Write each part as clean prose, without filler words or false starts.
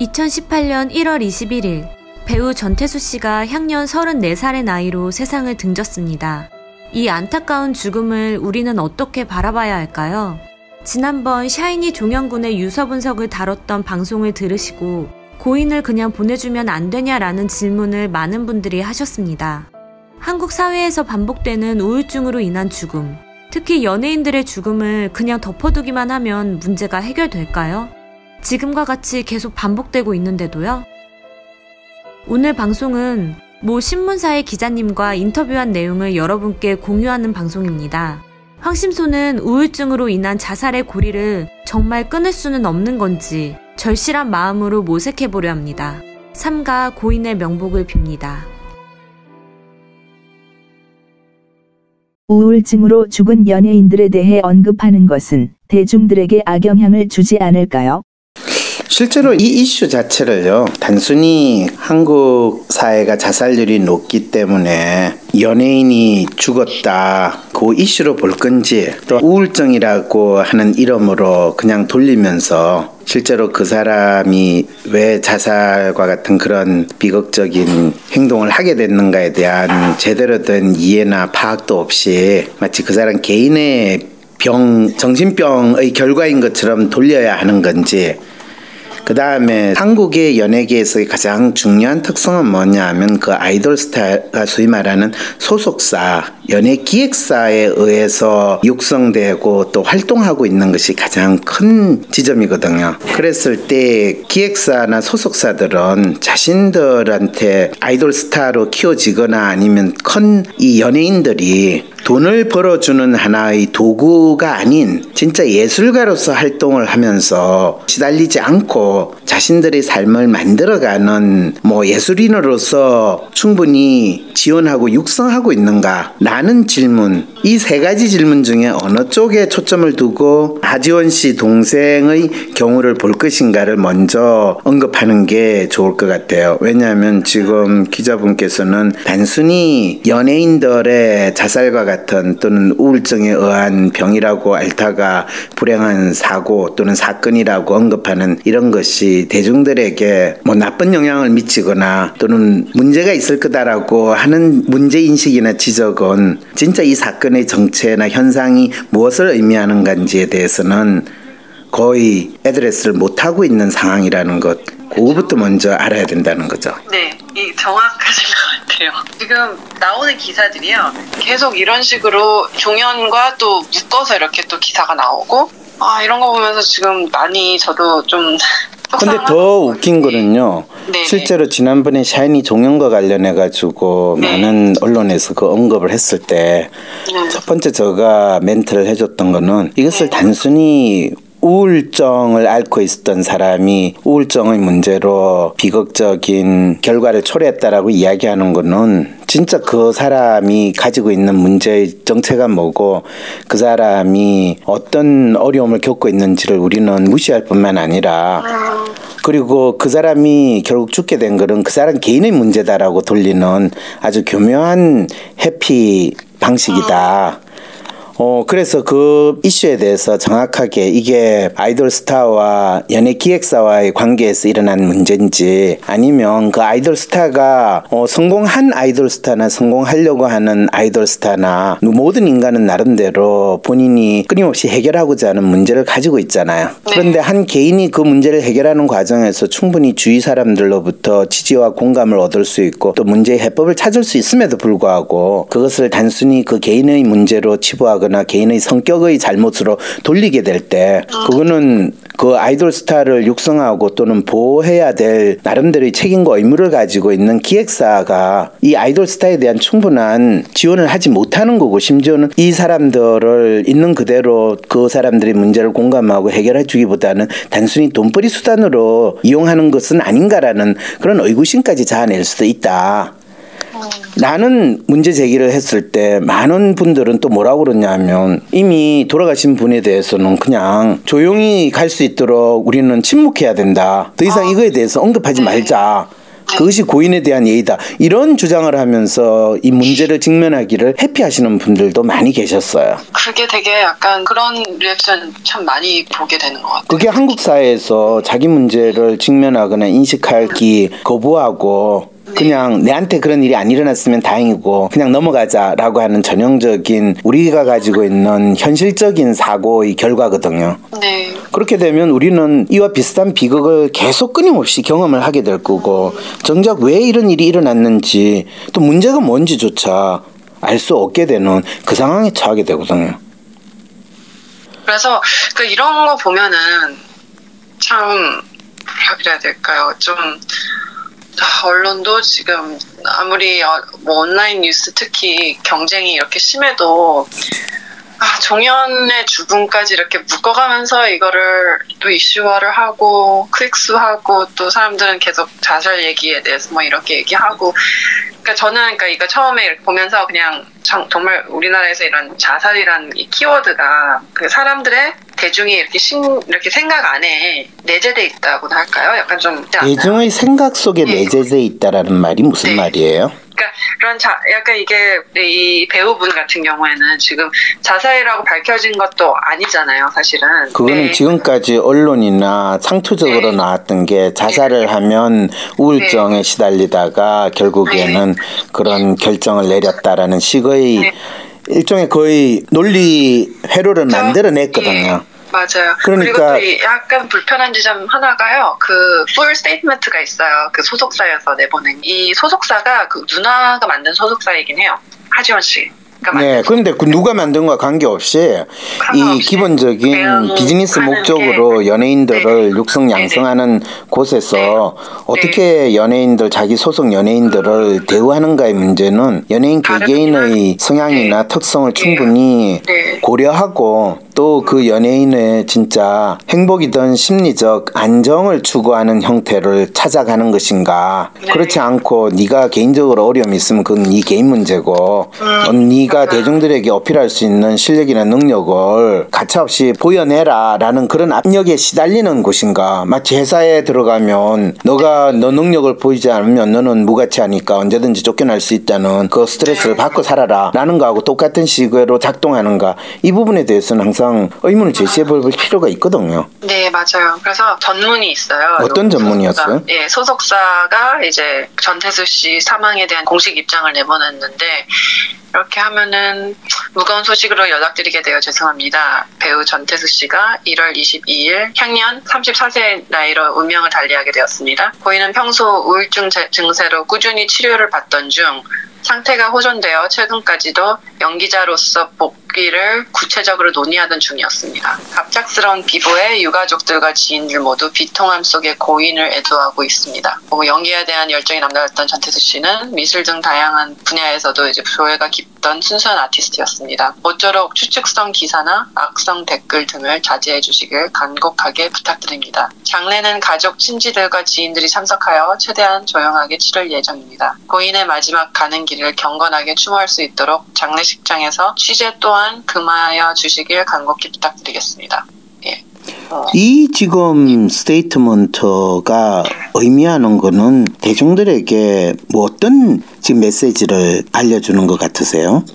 2018년 1월 21일 배우 전태수 씨가 향년 34살의 나이로 세상을 등졌습니다. 이 안타까운 죽음을 우리는 어떻게 바라봐야 할까요? 지난번 샤이니 종영군의 유서 분석을 다뤘던 방송을 들으시고 고인을 그냥 보내주면 안 되냐라는 질문을 많은 분들이 하셨습니다. 한국 사회에서 반복되는 우울증으로 인한 죽음, 특히 연예인들의 죽음을 그냥 덮어두기만 하면 문제가 해결될까요? 지금과 같이 계속 반복되고 있는데도요? 오늘 방송은 모 신문사의 기자님과 인터뷰한 내용을 여러분께 공유하는 방송입니다. 황심소는 우울증으로 인한 자살의 고리를 정말 끊을 수는 없는 건지 절실한 마음으로 모색해보려 합니다. 삼가 고인의 명복을 빕니다. 우울증으로 죽은 연예인들에 대해 언급하는 것은 대중들에게 악영향을 주지 않을까요? 실제로 이 이슈 자체를요, 단순히 한국 사회가 자살률이 높기 때문에 연예인이 죽었다 그 이슈로 볼 건지, 또 우울증이라고 하는 이름으로 그냥 돌리면서 실제로 그 사람이 왜 자살과 같은 그런 비극적인 행동을 하게 됐는가에 대한 제대로 된 이해나 파악도 없이 마치 그 사람 개인의 정신병의 결과인 것처럼 돌려야 하는 건지, 그 다음에 한국의 연예계에서의 가장 중요한 특성은 뭐냐 하면 그 아이돌 스타가 소위 말하는 소속사, 연예 기획사에 의해서 육성되고 또 활동하고 있는 것이 가장 큰 지점이거든요. 그랬을 때 기획사나 소속사들은 자신들한테 아이돌 스타로 키워지거나 아니면 큰 이 연예인들이 돈을 벌어주는 하나의 도구가 아닌 진짜 예술가로서 활동을 하면서 시달리지 않고 자신들의 삶을 만들어가는 예술인으로서 충분히 지원하고 육성하고 있는가 라는 질문, 이 세 가지 질문 중에 어느 쪽에 초점을 두고 하지원 씨 동생의 경우를 볼 것인가를 먼저 언급하는 게 좋을 것 같아요. 왜냐하면 지금 기자분께서는 단순히 연예인들의 자살과 같은 또는 우울증에 의한 병이라고 앓다가 불행한 사고 또는 사건이라고 언급하는 이런 것이 대중들에게 나쁜 영향을 미치거나 또는 문제가 있을 거다라고 하는 문제인식이나 지적은 진짜 이 사건의 정체나 현상이 무엇을 의미하는 건지에 대해서는 거의 애드레스를 못하고 있는 상황이라는 것, 그거부터 먼저 알아야 된다는 거죠. 네, 정확하신 것 같아요. 지금 나오는 기사들이요, 계속 이런 식으로 종연과 또 묶어서 이렇게 또 기사가 나오고, 이런 거 보면서 지금 많이 저도 좀 근데 더 웃긴 거는요, 네네. 실제로 지난번에 샤이니 종영과 관련해가지고 네. 많은 언론에서 그 언급을 했을 때 첫 번째 제가 멘트를 해줬던 거는 이것을 단순히 우울증을 앓고 있었던 사람이 우울증의 문제로 비극적인 결과를 초래했다라고 이야기하는 거는 진짜 그 사람이 가지고 있는 문제의 정체가 뭐고 그 사람이 어떤 어려움을 겪고 있는지를 우리는 무시할 뿐만 아니라, 그리고 그 사람이 결국 죽게 된 거는 그 사람 개인의 문제다라고 돌리는 아주 교묘한 회피 방식이다. 그래서 그 이슈에 대해서 정확하게 이게 아이돌 스타와 연예 기획사와의 관계에서 일어난 문제인지, 아니면 그 아이돌 스타가 성공한 아이돌 스타나 성공하려고 하는 아이돌 스타나 모든 인간은 나름대로 본인이 끊임없이 해결하고자 하는 문제를 가지고 있잖아요. 그런데 한 개인이 그 문제를 해결하는 과정에서 충분히 주위 사람들로부터 지지와 공감을 얻을 수 있고 또 문제의 해법을 찾을 수 있음에도 불구하고 그것을 단순히 그 개인의 문제로 치부하고 개인의 성격의 잘못으로 돌리게 될 때, 그거는 그 아이돌 스타를 육성하고 또는 보호해야 될 나름대로의 책임과 의무를 가지고 있는 기획사가 이 아이돌 스타에 대한 충분한 지원을 하지 못하는 거고, 심지어는 이 사람들을 있는 그대로 그 사람들의 문제를 공감하고 해결해 주기보다는 단순히 돈벌이 수단으로 이용하는 것은 아닌가라는 그런 의구심까지 자아낼 수도 있다. 라는 문제 제기를 했을 때 많은 분들은 또 뭐라고 그러냐면, 이미 돌아가신 분에 대해서는 그냥 조용히 갈 수 있도록 우리는 침묵해야 된다. 더 이상 이거에 대해서 언급하지 말자. 그것이 고인에 대한 예의다. 이런 주장을 하면서 이 문제를 직면하기를 회피하시는 분들도 많이 계셨어요. 그게 되게 약간 그런 리액션 참 많이 보게 되는 것 같아요. 그게 한국 사회에서 자기 문제를 직면하거나 인식하기 거부하고 그냥 내한테 그런 일이 안 일어났으면 다행이고 그냥 넘어가자라고 하는 전형적인 우리가 가지고 있는 현실적인 사고의 결과거든요. 네. 그렇게 되면 우리는 이와 비슷한 비극을 계속 끊임없이 경험을 하게 될 거고 정작 왜 이런 일이 일어났는지 또 문제가 뭔지조차 알 수 없게 되는 그 상황에 처하게 되거든요. 그래서 이런 거 보면은 참 뭐라 그래야 될까요? 좀 언론도 지금 아무리 뭐 온라인 뉴스 특히 경쟁이 이렇게 심해도 종현의 죽음까지 이렇게 묶어가면서 이거를 또 이슈화를 하고 클릭수하고 또 사람들은 계속 자살 얘기에 대해서 뭐 이렇게 얘기하고 저는 이거 처음에 이렇게 보면서 그냥 정말 우리나라에서 이런 자살이라는 이 키워드가 그 사람들의 대중이 이렇게 생각 안에 내재돼 있다고나 할까요? 약간 좀 대중의 생각 속에 내재돼 있다라는 말이 무슨 말이에요? 그런 약간 이게 이 배우분 같은 경우에는 지금 자살이라고 밝혀진 것도 아니잖아요, 사실은. 그거는 지금까지 언론이나 상투적으로 나왔던 게 자살을 하면 우울증에 시달리다가 결국에는 그런 결정을 내렸다라는 식의 일종의 거의 논리 회로를 만들어냈거든요. 맞아요. 그러니까 그리고 또 약간 불편한 지점 하나가요. 그 full statement가 있어요. 그 소속사에서 내보낸 이 소속사가 그 누나가 만든 소속사이긴 해요. 하지원 씨. 네, 그런데 누가 만든과 관계없이 이 기본적인 비즈니스 목적으로 연예인들을 육성 양성하는 곳에서 어떻게 연예인들 자기 소속 연예인들을 대우하는가의 문제는 연예인 개개인의 성향이나 특성을 충분히 고려하고 또 그 연예인의 진짜 행복이든 심리적 안정을 추구하는 형태를 찾아가는 것인가. 그렇지 않고 네가 개인적으로 어려움이 있으면 그건 네 개인 문제고 네가 대중들에게 어필할 수 있는 실력이나 능력을 가차없이 보여내라 라는 그런 압력에 시달리는 곳인가. 마치 회사에 들어가면 너 능력을 보이지 않으면 너는 무가치하니까 언제든지 쫓겨날 수 있다는 그 스트레스를 받고 살아라 라는 거하고 똑같은 식으로 작동하는가. 이 부분에 대해서는 항상 의문을 제시해볼 필요가 있거든요. 네, 맞아요. 그래서 전문이 있어요. 어떤 전문이었어요? 예, 소속사가 이제 전태수 씨 사망에 대한 공식 입장을 내보냈는데 이렇게 하면은 무거운 소식으로 연락드리게 되어 죄송합니다. 배우 전태수 씨가 1월 22일 향년 34세 나이로 운명을 달리하게 되었습니다. 고인은 평소 우울증 증세로 꾸준히 치료를 받던 중 상태가 호전되어 최근까지도 연기자로서 복귀를 구체적으로 논의하던 중이었습니다. 갑작스러운 비보에 유가족들과 지인들 모두 비통함 속에 고인을 애도하고 있습니다. 연기에 대한 열정이 남달랐던 전태수 씨는 미술 등 다양한 분야에서도 이제 조예가 깊던 순수한 아티스트였습니다. 모쪼록 추측성 기사나 악성 댓글 등을 자제해 주시길 간곡하게 부탁드립니다. 장례는 가족, 친지들과 지인들이 참석하여 최대한 조용하게 치를 예정입니다. 고인의 마지막 가는 길을 경건하게 추모할 수 있도록 장례식장에서 취재 또한 금하여 주시길 간곡히 부탁드리겠습니다. 예. 이 지금 스테이트먼트가 의미하는 거는 대중들에게 뭐 어떤 지금 메시지를 알려주는 것 같으세요?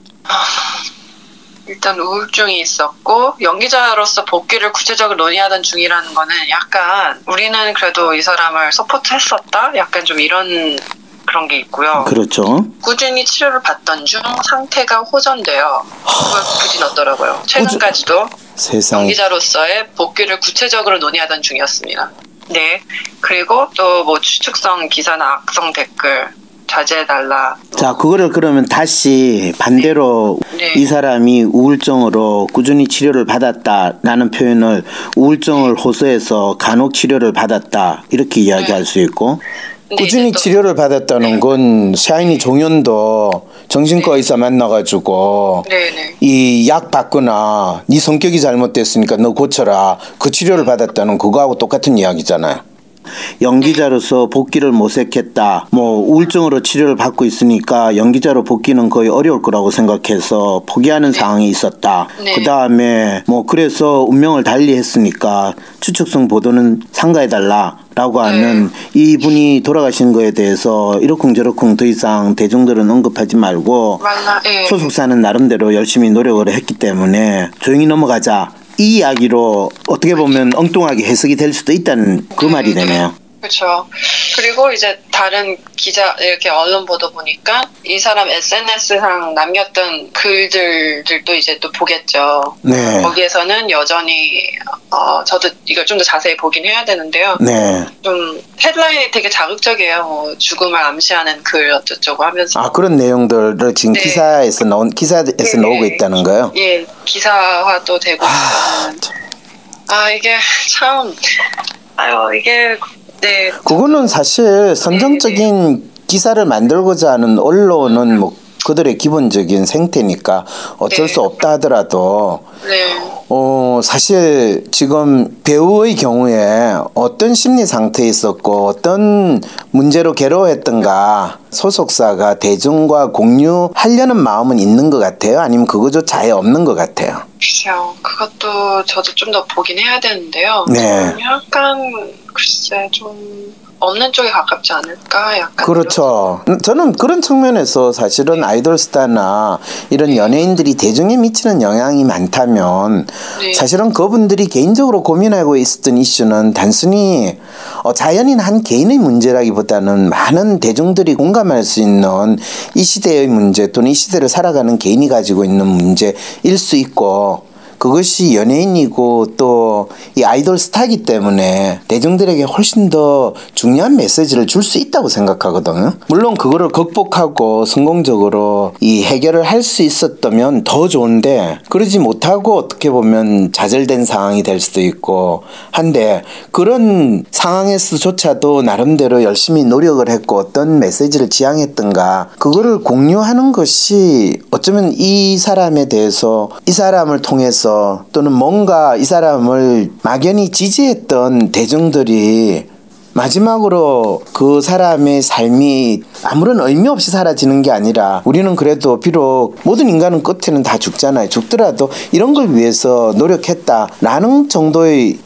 일단 우울증이 있었고 연기자로서 복귀를 구체적으로 논의하던 중이라는 거는 약간 우리는 그래도 이 사람을 서포트했었다? 약간 좀 이런 그런 게 있고요. 그렇죠. 꾸준히 치료를 받던 중 상태가 호전돼요. 그걸 굳이 넣더라고요. 최근까지도 연기자로서의 복귀를 구체적으로 논의하던 중이었습니다. 네. 그리고 또 뭐 추측성 기사나 악성 댓글 자제해달라. 자, 그거를 그러면 다시 반대로 이 사람이 우울증으로 꾸준히 치료를 받았다라는 표현을 우울증을 호소해서 간혹 치료를 받았다 이렇게 이야기할 수 있고 꾸준히 치료를 받았다는 건 샤이니 종현도 정신과 의사 만나가지고 이 약 받거나 네 성격이 잘못됐으니까 너 고쳐라 그 치료를 받았다는 그거하고 똑같은 이야기잖아요. 연기자로서 복귀를 모색했다. 뭐 우울증으로 치료를 받고 있으니까 연기자로 복귀는 거의 어려울 거라고 생각해서 포기하는 상황이 있었다. 네. 그다음에 뭐 그래서 운명을 달리했으니까 추측성 보도는 삼가해달라. 라고 하는 이분이 돌아가신 거에 대해서 이러쿵저러쿵 더 이상 대중들은 언급하지 말고 소속사는 나름대로 열심히 노력을 했기 때문에 조용히 넘어가자. 이 이야기로 어떻게 보면 엉뚱하게 해석이 될 수도 있다는 그 말이 되네요. 그렇죠. 그리고 이제 다른 기자 이렇게 언론 보도 보니까 이 사람 SNS상 남겼던 글들도 이제 또 보겠죠. 네. 거기에서는 여전히 저도 이걸 좀 더 자세히 보긴 해야 되는데요. 네. 좀 헤드라인이 되게 자극적이에요. 뭐 죽음을 암시하는 글 어쩌고 하면서. 아, 그런 내용들을 지금 기사에서 나오고 있다는 거요? 예, 기사화도 되고 이게 참 이게 네. 그거는 사실 선정적인 기사를 만들고자 하는 언론은 뭐 그들의 기본적인 생태니까 어쩔 수 없다 하더라도 사실 지금 배우의 경우에 어떤 심리 상태에 있었고 어떤 문제로 괴로워했던가 소속사가 대중과 공유하려는 마음은 있는 것 같아요? 아니면 그거조차 아예 없는 것 같아요? 글쎄요. 그것도 저도 좀 더 보긴 해야 되는데요. 네. 약간 글쎄 좀 없는 쪽에 가깝지 않을까? 약간 그렇죠. 저는 그런 측면에서 사실은 아이돌 스타나 이런 연예인들이 대중에 미치는 영향이 많다면 사실은 그분들이 개인적으로 고민하고 있었던 이슈는 단순히 자연인 한 개인의 문제라기보다는 많은 대중들이 공감할 수 있는 이 시대의 문제 또는 이 시대를 살아가는 개인이 가지고 있는 문제일 수 있고 그것이 연예인이고 또 이 아이돌 스타이기 때문에 대중들에게 훨씬 더 중요한 메시지를 줄 수 있다고 생각하거든요. 물론 그거를 극복하고 성공적으로 이 해결을 할 수 있었다면 더 좋은데 그러지 못하고 어떻게 보면 좌절된 상황이 될 수도 있고 한데 그런 상황에서조차도 나름대로 열심히 노력을 했고 어떤 메시지를 지향했던가 그거를 공유하는 것이 어쩌면 이 사람에 대해서 이 사람을 통해서 또는 뭔가 이 사람을 막연히 지지했던 대중들이 마지막으로 그 사람의 삶이 아무런 의미 없이 사라지는 게 아니라 우리는 그래도 비록 모든 인간은 끝에는 다 죽잖아요. 죽더라도 이런 걸 위해서 노력했다라는 정도의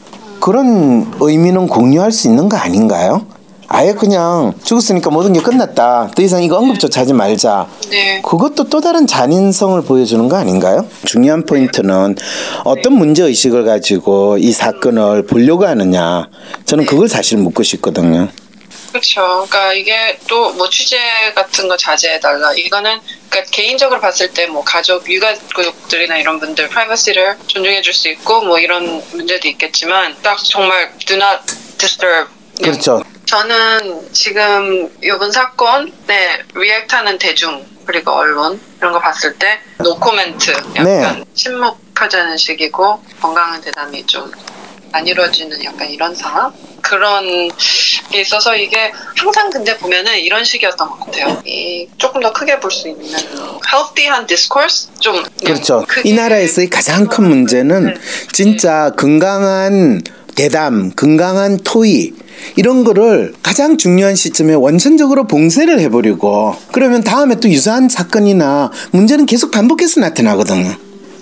그런 의미는 공유할 수 있는 거 아닌가요? 아예 그냥 죽었으니까 모든 게 끝났다. 더 이상 이거 언급조차 하지 말자. 그것도 또 다른 잔인성을 보여주는 거 아닌가요? 중요한 포인트는 어떤 문제의식을 가지고 이 사건을 보려고 하느냐. 저는 그걸 사실 묻고 싶거든요. 그렇죠. 그러니까 이게 또 뭐 취재 같은 거 자제해달라. 이거는 그러니까 개인적으로 봤을 때 뭐 가족, 유가족들이나 이런 분들 프라이버시를 존중해줄 수 있고 뭐 이런 문제도 있겠지만 딱 정말 do not disturb. 그렇죠. 저는 지금 이번 사건에 리액트하는 대중 그리고 언론 이런 거 봤을 때 노코멘트 약간 침묵하자는 식이고 건강한 대담이 좀 안 이루어지는 약간 이런 상황 그런 게 있어서 이게 항상 근데 보면은 이런 식이었던 것 같아요. 이 조금 더 크게 볼 수 있는 healthy한 discourse 좀 그렇죠. 이 나라에서의 가장 큰 문제는 진짜 건강한 대담, 건강한 토의 이런 거를 가장 중요한 시점에 원천적으로 봉쇄를 해버리고 그러면 다음에 또 유사한 사건이나 문제는 계속 반복해서 나타나거든요.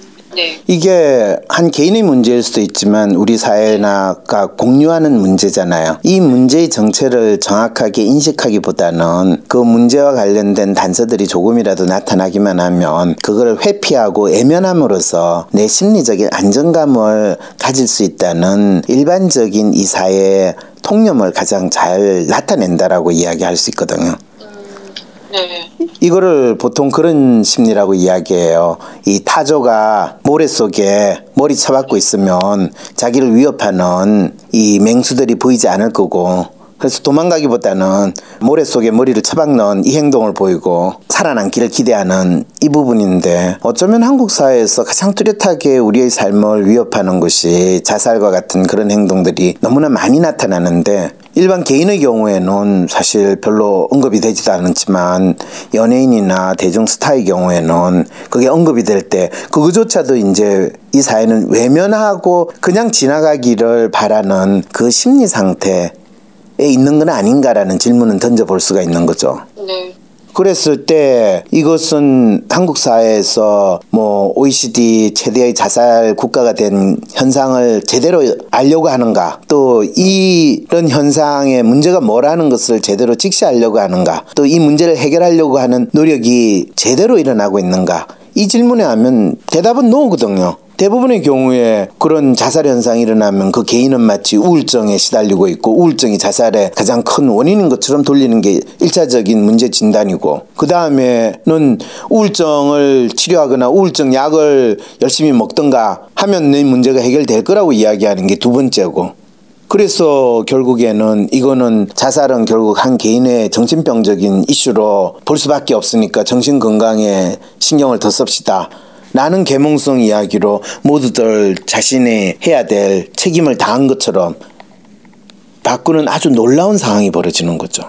이게 한 개인의 문제일 수도 있지만 우리 사회가 공유하는 문제잖아요. 이 문제의 정체를 정확하게 인식하기보다는 그 문제와 관련된 단서들이 조금이라도 나타나기만 하면 그걸 회피하고 애면함으로써 내 심리적인 안정감을 가질 수 있다는 일반적인 이 사회의 통념을 가장 잘 나타낸다라고 이야기할 수 있거든요. 이거를 보통 그런 심리라고 이야기해요. 이 타조가 모래 속에 머리 쳐박고 있으면 자기를 위협하는 이 맹수들이 보이지 않을 거고 그래서 도망가기보다는 모래 속에 머리를 쳐박는 이 행동을 보이고 살아남기를 기대하는 이 부분인데 어쩌면 한국 사회에서 가장 뚜렷하게 우리의 삶을 위협하는 것이 자살과 같은 그런 행동들이 너무나 많이 나타나는데 일반 개인의 경우에는 사실 별로 언급이 되지도 않지만 연예인이나 대중 스타의 경우에는 그게 언급이 될 때 그거조차도 이제 이 사회는 외면하고 그냥 지나가기를 바라는 그 심리 상태 있는 건 아닌가라는 질문은 던져볼 수가 있는 거죠. 네. 그랬을 때 이것은 한국 사회에서 뭐 OECD 최대의 자살 국가가 된 현상을 제대로 알려고 하는가, 또 이런 현상의 문제가 뭐라는 것을 제대로 직시하려고 하는가, 또 이 문제를 해결하려고 하는 노력이 제대로 일어나고 있는가, 이 질문에 하면 대답은 노거든요. 대부분의 경우에 그런 자살 현상이 일어나면 그 개인은 마치 우울증에 시달리고 있고, 우울증이 자살의 가장 큰 원인인 것처럼 돌리는 게 1차적인 문제 진단이고, 그 다음에는 우울증을 치료하거나 우울증 약을 열심히 먹던가 하면 내 문제가 해결될 거라고 이야기하는 게 두 번째고, 그래서 결국에는 이거는 자살은 결국 한 개인의 정신병적인 이슈로 볼 수밖에 없으니까 정신건강에 신경을 더 씁시다 라는 계몽성 이야기로 모두들 자신이 해야 될 책임을 다한 것처럼 바꾸는 아주 놀라운 상황이 벌어지는 거죠.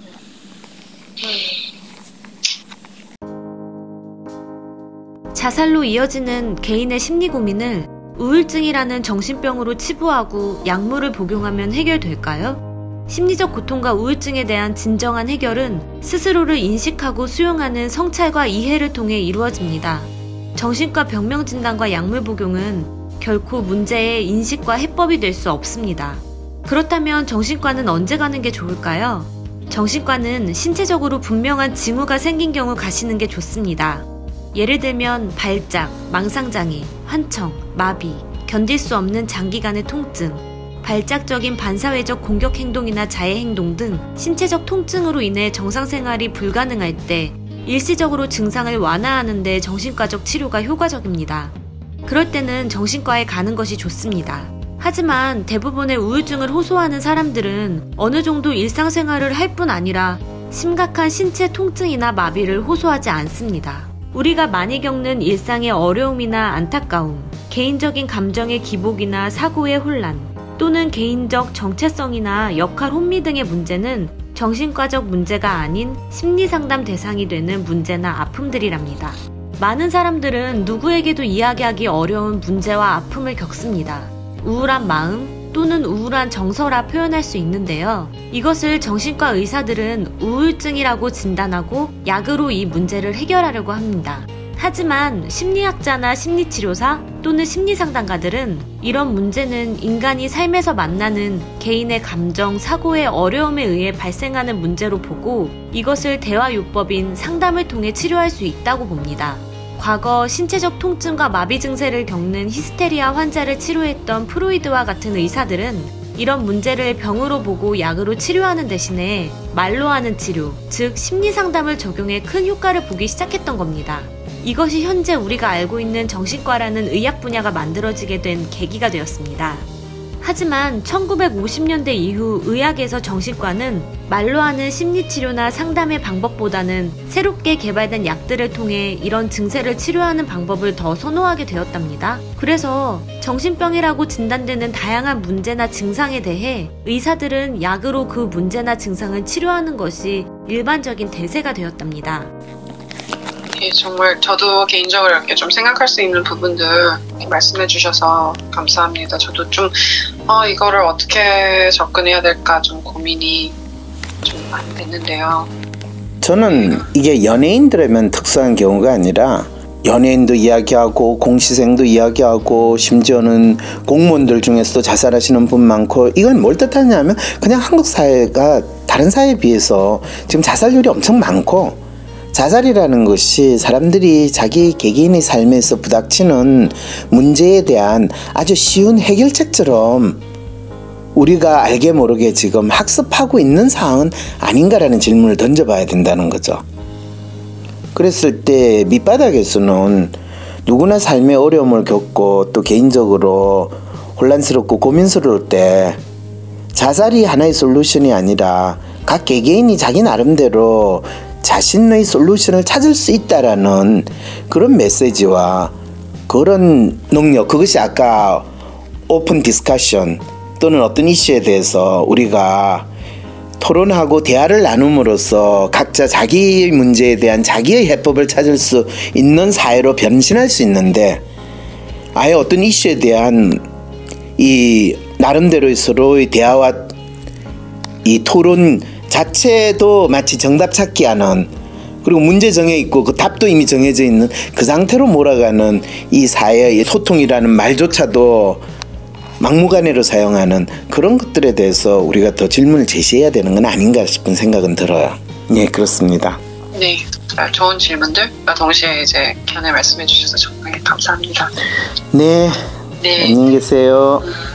자살로 이어지는 개인의 심리 고민을 우울증이라는 정신병으로 치부하고 약물을 복용하면 해결될까요? 심리적 고통과 우울증에 대한 진정한 해결은 스스로를 인식하고 수용하는 성찰과 이해를 통해 이루어집니다. 정신과 병명 진단과 약물 복용은 결코 문제의 인식과 해법이 될 수 없습니다. 그렇다면 정신과는 언제 가는 게 좋을까요? 정신과는 신체적으로 분명한 징후가 생긴 경우 가시는 게 좋습니다. 예를 들면 발작, 망상장애, 환청, 마비, 견딜 수 없는 장기간의 통증, 발작적인 반사회적 공격 행동이나 자해 행동 등 신체적 통증으로 인해 정상생활이 불가능할 때 일시적으로 증상을 완화하는 데 정신과적 치료가 효과적입니다. 그럴 때는 정신과에 가는 것이 좋습니다. 하지만 대부분의 우울증을 호소하는 사람들은 어느 정도 일상생활을 할 뿐 아니라 심각한 신체 통증이나 마비를 호소하지 않습니다. 우리가 많이 겪는 일상의 어려움이나 안타까움, 개인적인 감정의 기복이나 사고의 혼란, 또는 개인적 정체성이나 역할 혼미 등의 문제는 정신과적 문제가 아닌 심리상담 대상이 되는 문제나 아픔들이랍니다. 많은 사람들은 누구에게도 이야기하기 어려운 문제와 아픔을 겪습니다. 우울한 마음 또는 우울한 정서라 표현할 수 있는데요. 이것을 정신과 의사들은 우울증이라고 진단하고 약으로 이 문제를 해결하려고 합니다. 하지만 심리학자나 심리치료사 또는 심리상담가들은 이런 문제는 인간이 삶에서 만나는 개인의 감정, 사고의 어려움에 의해 발생하는 문제로 보고 이것을 대화요법인 상담을 통해 치료할 수 있다고 봅니다. 과거 신체적 통증과 마비 증세를 겪는 히스테리아 환자를 치료했던 프로이드와 같은 의사들은 이런 문제를 병으로 보고 약으로 치료하는 대신에 말로 하는 치료, 즉 심리상담을 적용해 큰 효과를 보기 시작했던 겁니다. 이것이 현재 우리가 알고 있는 정신과라는 의학 분야가 만들어지게 된 계기가 되었습니다. 하지만 1950년대 이후 의학에서 정신과는 말로 하는 심리치료나 상담의 방법보다는 새롭게 개발된 약들을 통해 이런 증세를 치료하는 방법을 더 선호하게 되었답니다. 그래서 정신병이라고 진단되는 다양한 문제나 증상에 대해 의사들은 약으로 그 문제나 증상을 치료하는 것이 일반적인 대세가 되었답니다. 정말 저도 개인적으로 이렇게 좀 생각할 수 있는 부분들 말씀해 주셔서 감사합니다. 저도 좀 이거를 어떻게 접근해야 될까 좀 고민이 좀 많이 됐는데요. 저는 이게 연예인들에만 특수한 경우가 아니라 연예인도 이야기하고 공시생도 이야기하고 심지어는 공무원들 중에서도 자살하시는 분 많고, 이건 뭘 뜻하냐면 그냥 한국 사회가 다른 사회에 비해서 지금 자살률이 엄청 많고, 자살이라는 것이 사람들이 자기 개개인의 삶에서 부닥치는 문제에 대한 아주 쉬운 해결책처럼 우리가 알게 모르게 지금 학습하고 있는 상황은 아닌가라는 질문을 던져봐야 된다는 거죠. 그랬을 때 밑바닥에서는 누구나 삶의 어려움을 겪고 또 개인적으로 혼란스럽고 고민스러울 때 자살이 하나의 솔루션이 아니라 각 개개인이 자기 나름대로 자신의 솔루션을 찾을 수 있다라는 그런 메시지와 그런 능력, 그것이 아까 오픈 디스커션 또는 어떤 이슈에 대해서 우리가 토론하고 대화를 나눔으로써 각자 자기의 문제에 대한 자기의 해법을 찾을 수 있는 사회로 변신할 수 있는데, 아예 어떤 이슈에 대한 이 나름대로의 서로의 대화와 이 토론 자체도 마치 정답 찾기 하는, 그리고 문제 정해 있고 그 답도 이미 정해져 있는 그 상태로 몰아가는 이 사회의 소통이라는 말조차도 막무가내로 사용하는 그런 것들에 대해서 우리가 더 질문을 제시해야 되는 건 아닌가 싶은 생각은 들어요. 네, 그렇습니다. 네, 좋은 질문들과 동시에 이제 견해 말씀해 주셔서 정말 감사합니다. 네, 네. 안녕히 계세요.